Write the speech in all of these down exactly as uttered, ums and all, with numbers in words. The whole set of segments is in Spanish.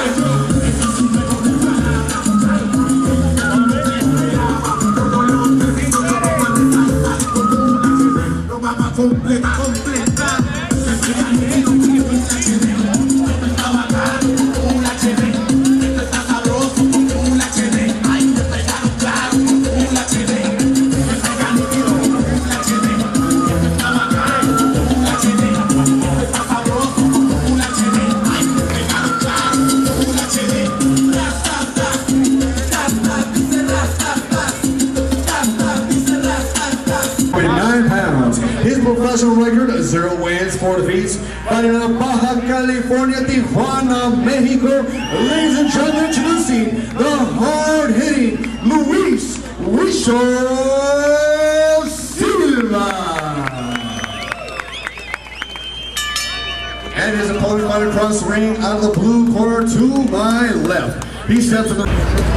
Completa, completa. Está bacano como un H D. Esto está sabroso como un H D. Ay, te pegaron claro como un H D. Te pegan nítido como un H D. Esto está bacano como un H D. Esto está sabroso como un H D. Ay, te pegaron claro como un H D. Rasta, rasta, dice rasta, rasta, dice rasta. nine pounds. His professional record, zero wins, four defeats. Fighting out of Baja California, Tijuana, Mexico. Ladies and gentlemen, introducing the hard-hitting Luis Richo Silva. And his opponent fighting across the ring out of the blue corner to my left. He steps to the...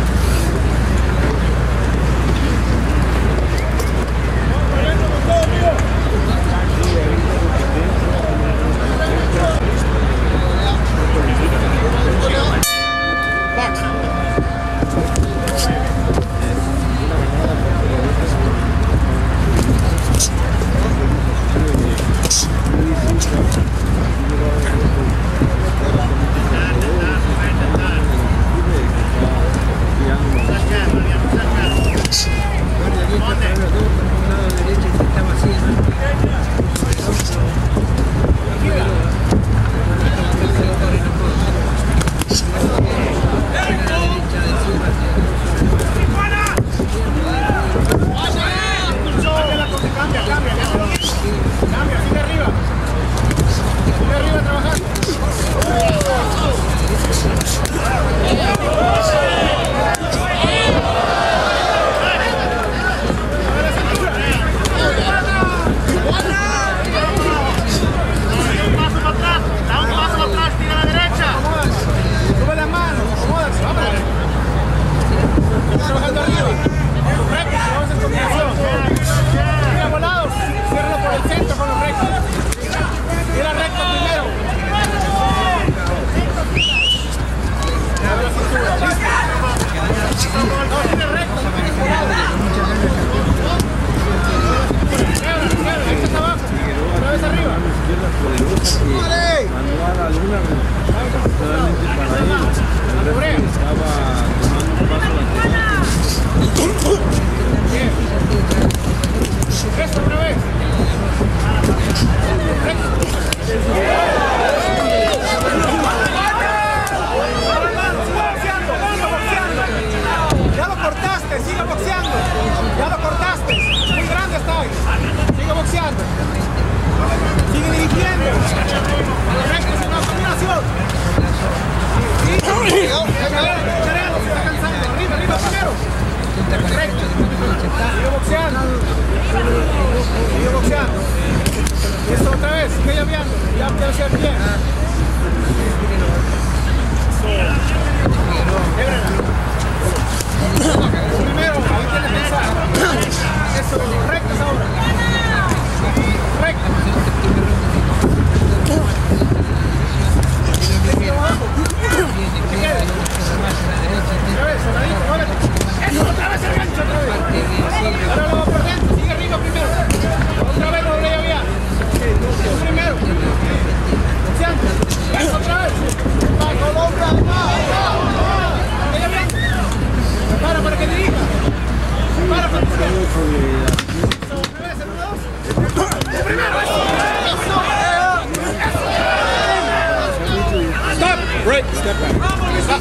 Break, step back. Stop.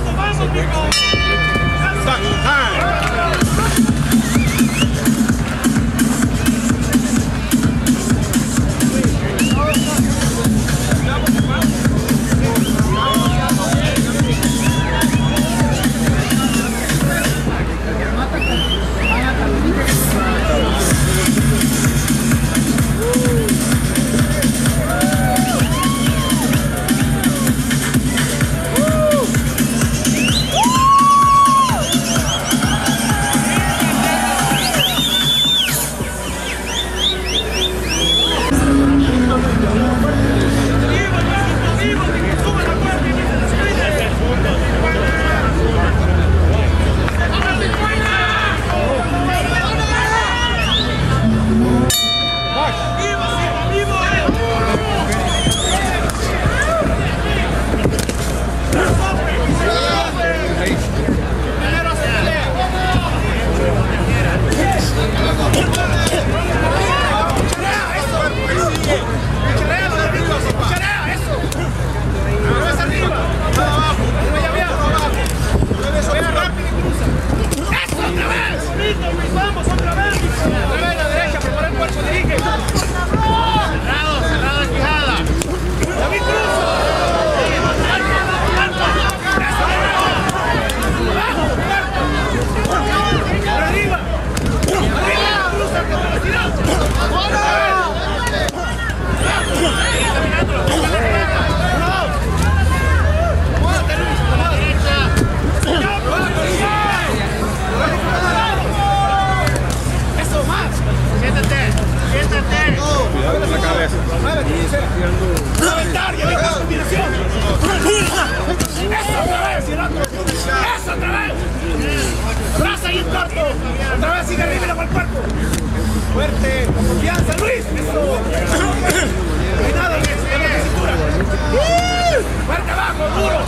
Stop. Time.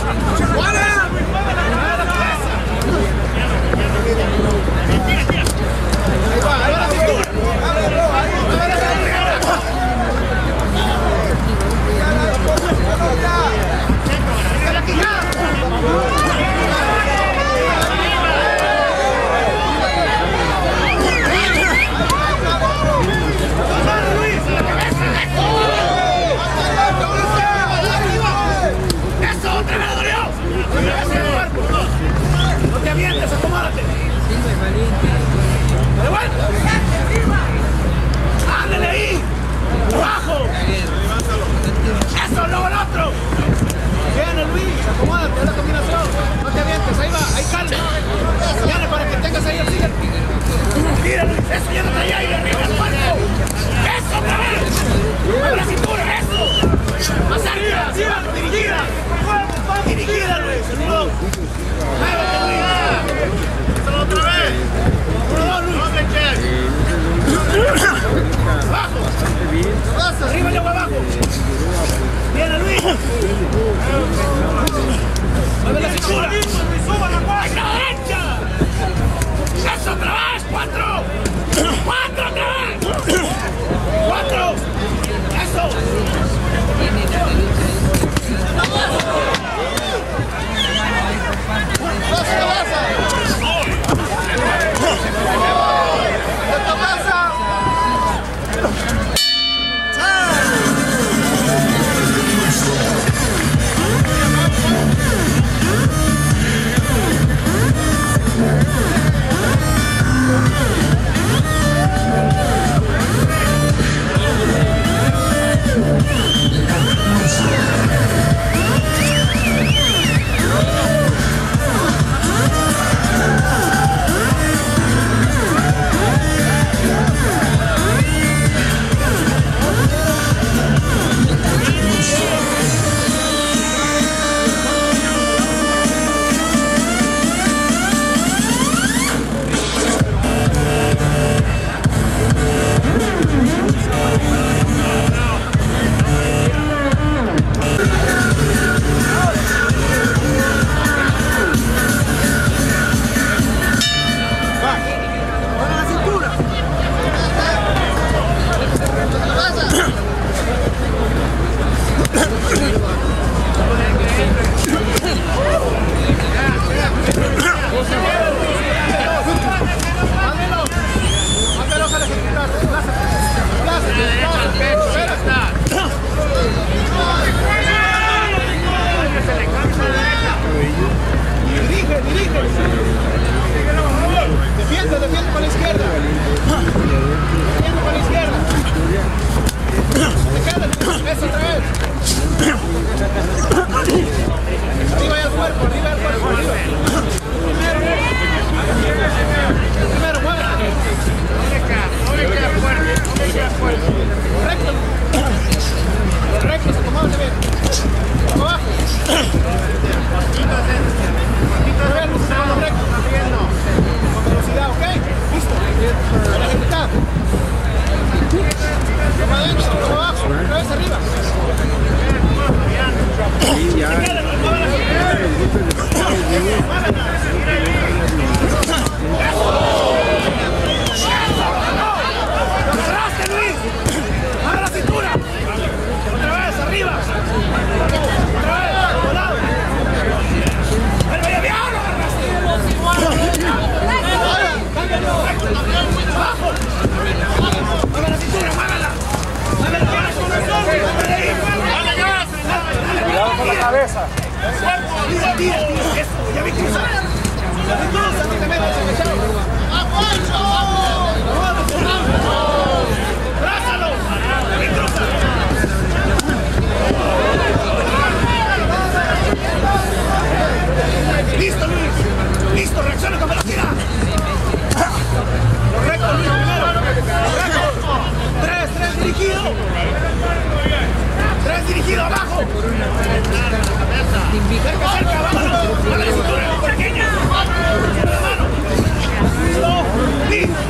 Cerca, cerca, abajo. A la cintura, pequeña. La mano. Slow. Listo.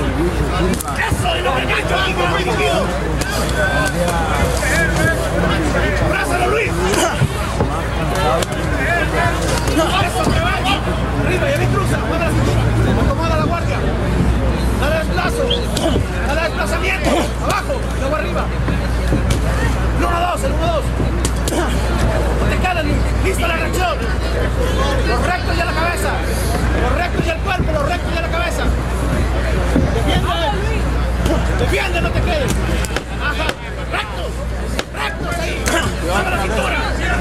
Eso, que va. Arriba, y ahí cruza. Mueve la cintura. Acomoda la guardia. Dale desplazo. Dale desplazamiento. Abajo, luego arriba. El uno dos, el uno dos. No te quedes, listo la reacción. Los rectos y a la cabeza. Los rectos y el cuerpo, los rectos y a la cabeza. Defiende. Defiende, no te quedes. Ajá. Rectos. Rectos ahí. Mueve la cintura.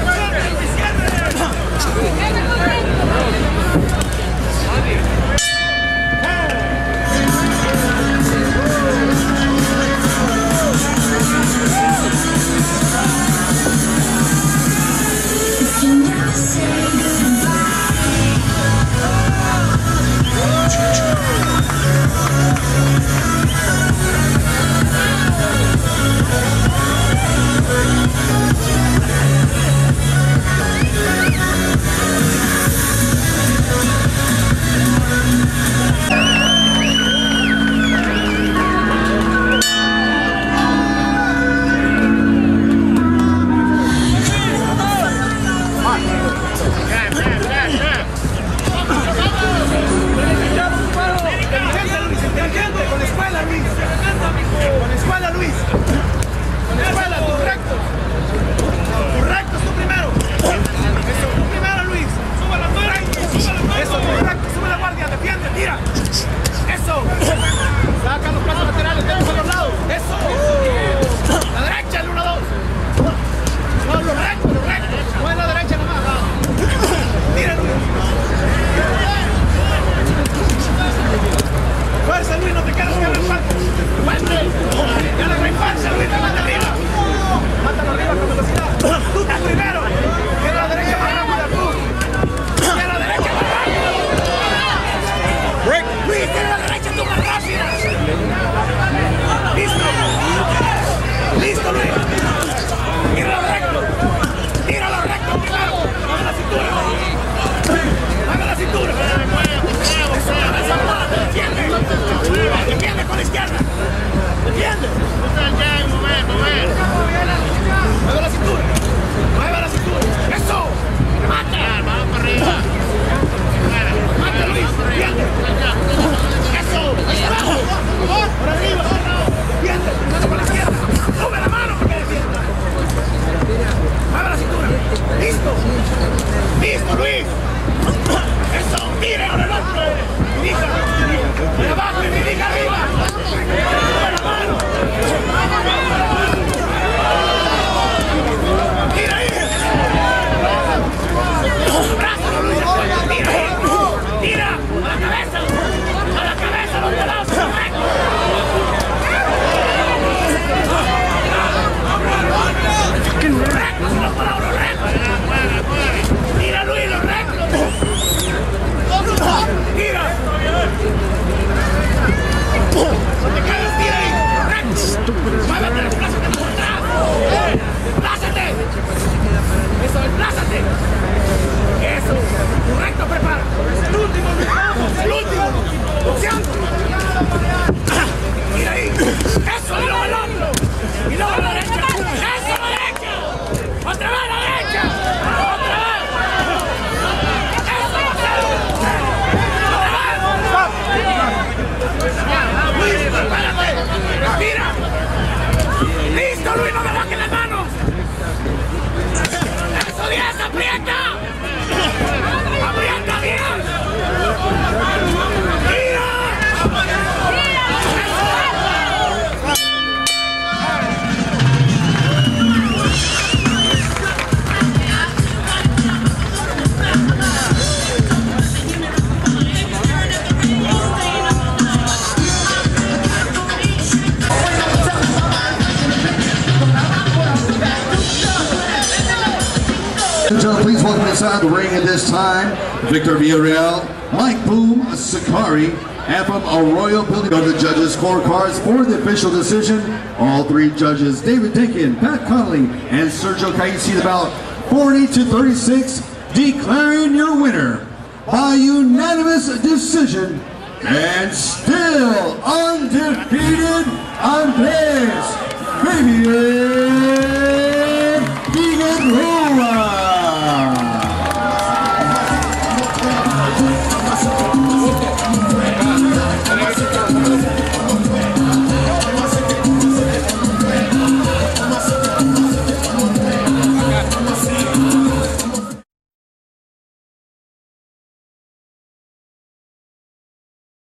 Please welcome inside the ring at this time, Victor Villarreal, Mike Boom, Sakari, and from Arroyo Building. Go to the judges' scorecards for the official decision. All three judges, David Dinkin, Pat Connolly, and Sergio Caisi, about forty to thirty-six, declaring your winner by unanimous decision and still undefeated on this Fabian